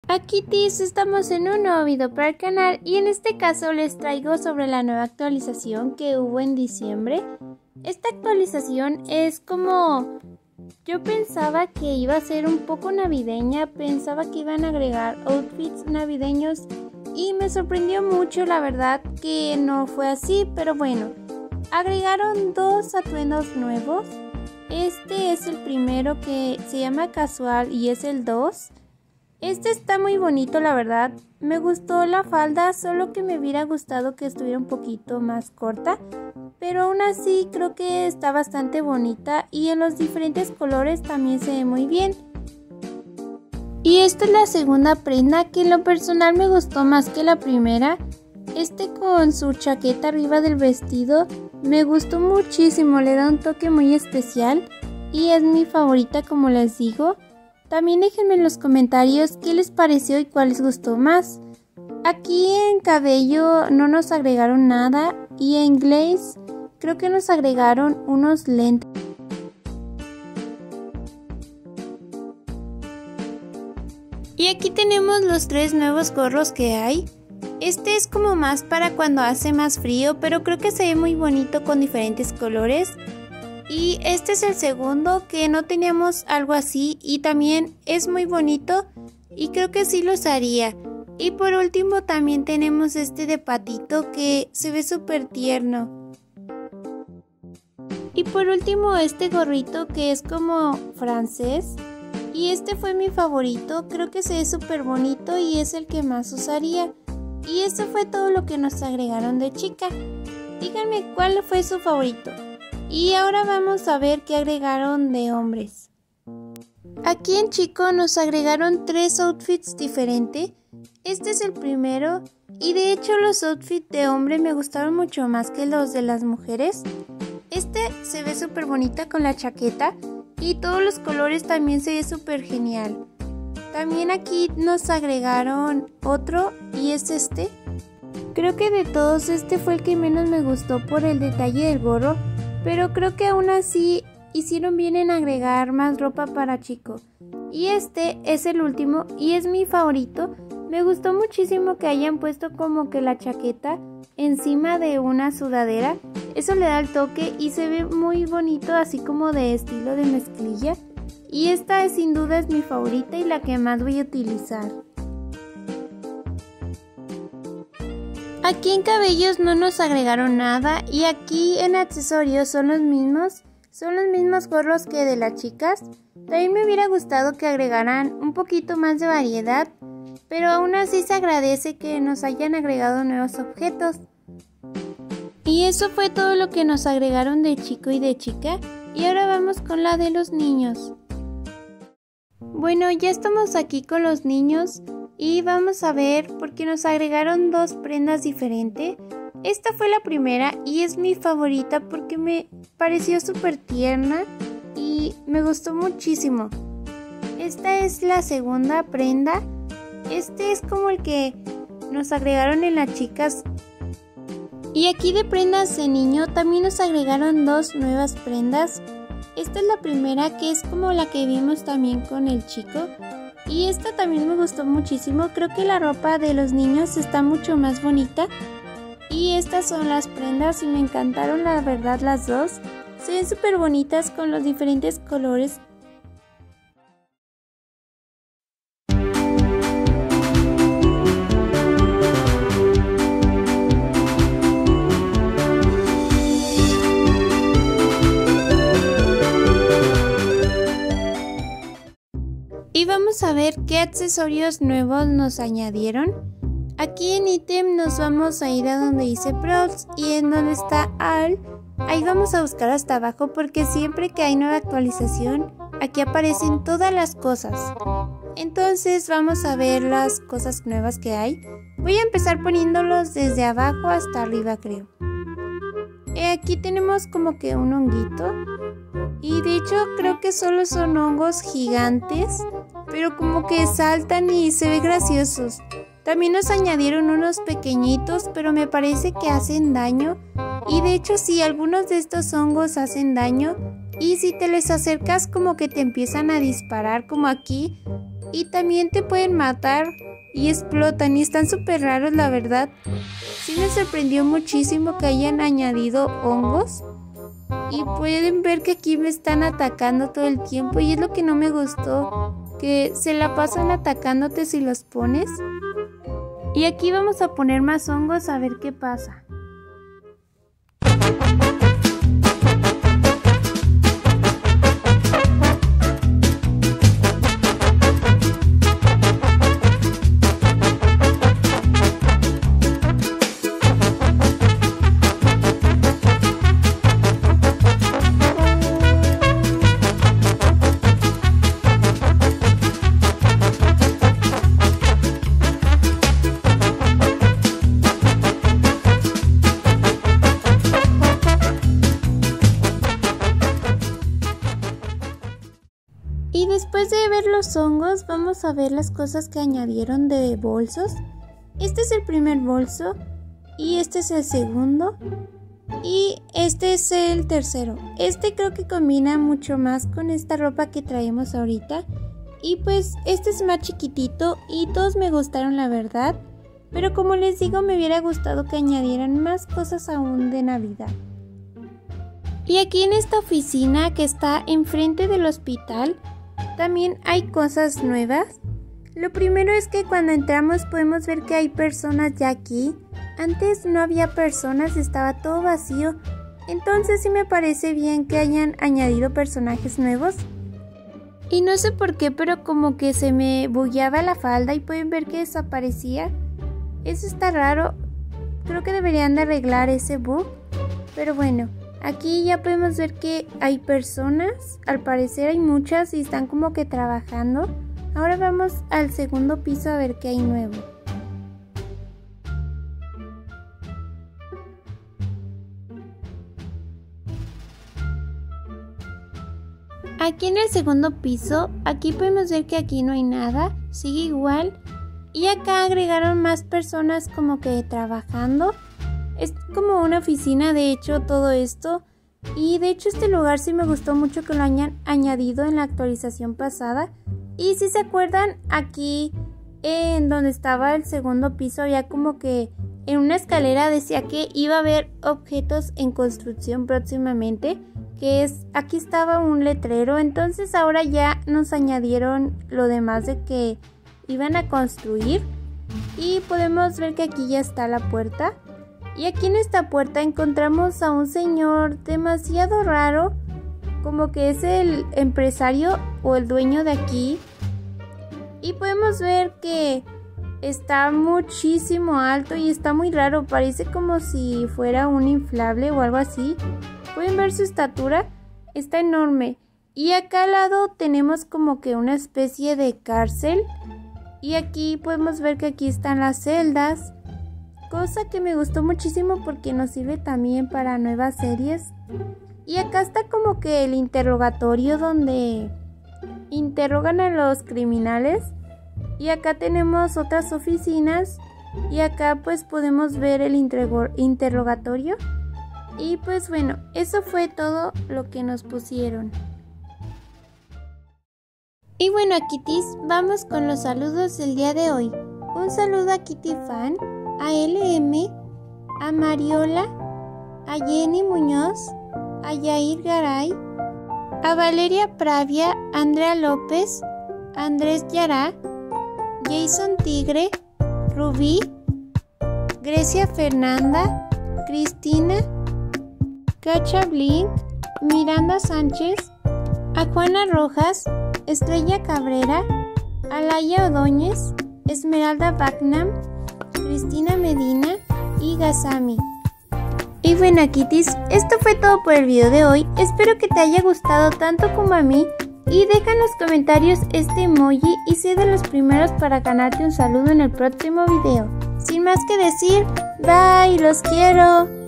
Aquí Tis, estamos en un nuevo video para el canal y en este caso les traigo sobre la nueva actualización que hubo en diciembre. Esta actualización es como... yo pensaba que iba a ser un poco navideña, pensaba que iban a agregar outfits navideños y me sorprendió mucho, la verdad que no fue así, pero bueno, agregaron dos atuendos nuevos. Este es el primero, que se llama casual, y es el 2. Este está muy bonito, la verdad. Me gustó la falda, solo que me hubiera gustado que estuviera un poquito más corta, pero aún así creo que está bastante bonita y en los diferentes colores también se ve muy bien. Y esta es la segunda prenda, que en lo personal me gustó más que la primera. Con su chaqueta arriba del vestido me gustó muchísimo, le da un toque muy especial y es mi favorita, como les digo. También déjenme en los comentarios qué les pareció y cuál les gustó más. Aquí en cabello no nos agregaron nada y en glaze creo que nos agregaron unos lentes. Y aquí tenemos los tres nuevos gorros que hay. Este es como más para cuando hace más frío, pero creo que se ve muy bonito con diferentes colores. Y este es el segundo, que no teníamos algo así y también es muy bonito y creo que sí lo usaría. Y por último también tenemos este de patito que se ve súper tierno. Y por último este gorrito que es como francés. Y este fue mi favorito, creo que se ve súper bonito y es el que más usaría. Y esto fue todo lo que nos agregaron de chica. Díganme cuál fue su favorito. Y ahora vamos a ver qué agregaron de hombres. Aquí en chico nos agregaron tres outfits diferentes. Este es el primero y de hecho los outfits de hombre me gustaron mucho más que los de las mujeres. Este se ve súper bonita con la chaqueta y todos los colores también se ve súper genial. También aquí nos agregaron otro y es este. Creo que de todos este fue el que menos me gustó por el detalle del gorro. Pero creo que aún así hicieron bien en agregar más ropa para chico. Y este es el último y es mi favorito. Me gustó muchísimo que hayan puesto como que la chaqueta encima de una sudadera. Eso le da el toque y se ve muy bonito, así como de estilo de mezclilla. Y esta sin duda es mi favorita y la que más voy a utilizar. Aquí en cabellos no nos agregaron nada y aquí en accesorios son los mismos gorros que de las chicas. También me hubiera gustado que agregaran un poquito más de variedad, pero aún así se agradece que nos hayan agregado nuevos objetos. Y eso fue todo lo que nos agregaron de chico y de chica. Y ahora vamos con la de los niños. Bueno, ya estamos aquí con los niños. Y vamos a ver porque nos agregaron dos prendas diferentes. Esta fue la primera y es mi favorita porque me pareció súper tierna y me gustó muchísimo. Esta es la segunda prenda. Este es como el que nos agregaron en las chicas. Y aquí de prendas de niño también nos agregaron dos nuevas prendas. Esta es la primera, que es como la que vimos también con el chico. Y esta también me gustó muchísimo, creo que la ropa de los niños está mucho más bonita. Y estas son las prendas y me encantaron, la verdad, las dos. Se ven súper bonitas con los diferentes colores. Y vamos a ver qué accesorios nuevos nos añadieron. Aquí en ítem nos vamos a ir a donde dice props y en donde está all. Ahí vamos a buscar hasta abajo porque siempre que hay nueva actualización aquí aparecen todas las cosas. Entonces vamos a ver las cosas nuevas que hay. Voy a empezar poniéndolos desde abajo hasta arriba, creo. Aquí tenemos como que un honguito. Y de hecho creo que solo son hongos gigantes, pero como que saltan y se ven graciosos. También nos añadieron unos pequeñitos, pero me parece que hacen daño. Y de hecho sí, algunos de estos hongos hacen daño y si te les acercas como que te empiezan a disparar como aquí y también te pueden matar y explotan y están súper raros, la verdad. Sí me sorprendió muchísimo que hayan añadido hongos y pueden ver que aquí me están atacando todo el tiempo y es lo que no me gustó, que se la pasan atacándote si los pones. Y aquí vamos a poner más hongos a ver qué pasa. Y después de ver los hongos, vamos a ver las cosas que añadieron de bolsos. Este es el primer bolso y este es el segundo y este es el tercero. Este creo que combina mucho más con esta ropa que traemos ahorita. Y pues este es más chiquitito y todos me gustaron, la verdad. Pero como les digo, me hubiera gustado que añadieran más cosas aún de Navidad. Y aquí en esta oficina que está enfrente del hospital, también hay cosas nuevas. Lo primero es que cuando entramos podemos ver que hay personas ya aquí. Antes no había personas, estaba todo vacío. Entonces sí me parece bien que hayan añadido personajes nuevos. Y no sé por qué, pero como que se me bugueaba la falda y pueden ver que desaparecía. Eso está raro. Creo que deberían de arreglar ese bug. Pero bueno. Aquí ya podemos ver que hay personas, al parecer hay muchas y están como que trabajando. Ahora vamos al segundo piso a ver qué hay nuevo. Aquí en el segundo piso, aquí podemos ver que aquí no hay nada, sigue igual. Y acá agregaron más personas como que trabajando. Es como una oficina, de hecho, todo esto. Y de hecho este lugar sí me gustó mucho que lo hayan añadido en la actualización pasada. Y si se acuerdan, aquí en donde estaba el segundo piso, ya como que en una escalera decía que iba a haber objetos en construcción próximamente. Que es, aquí estaba un letrero, entonces ahora ya nos añadieron lo demás de que iban a construir. Y podemos ver que aquí ya está la puerta. Y aquí en esta puerta encontramos a un señor demasiado raro, como que es el empresario o el dueño de aquí. Y podemos ver que está muchísimo alto y está muy raro, parece como si fuera un inflable o algo así. Pueden ver su estatura, está enorme. Y acá al lado tenemos como que una especie de cárcel. Y aquí podemos ver que aquí están las celdas. Cosa que me gustó muchísimo porque nos sirve también para nuevas series. Y acá está como que el interrogatorio donde interrogan a los criminales. Y acá tenemos otras oficinas. Y acá pues podemos ver el interrogatorio. Y pues bueno, eso fue todo lo que nos pusieron. Y bueno, Kitties, vamos con los saludos del día de hoy. Un saludo a Kitty Fan, a LM, a Mariola, a Jenny Muñoz, a Yair Garay, a Valeria Pravia, Andrea López, Andrés Yará, Jason Tigre, Rubí, Grecia Fernanda, Cristina, Cacha Blink, Miranda Sánchez, a Juana Rojas, Estrella Cabrera, Alaya Ordóñez, Esmeralda Backnam, Cristina Medina y Gazami. Y bueno, Kitties, esto fue todo por el video de hoy. Espero que te haya gustado tanto como a mí. Y deja en los comentarios este emoji y sé de los primeros para ganarte un saludo en el próximo video. Sin más que decir, bye, los quiero.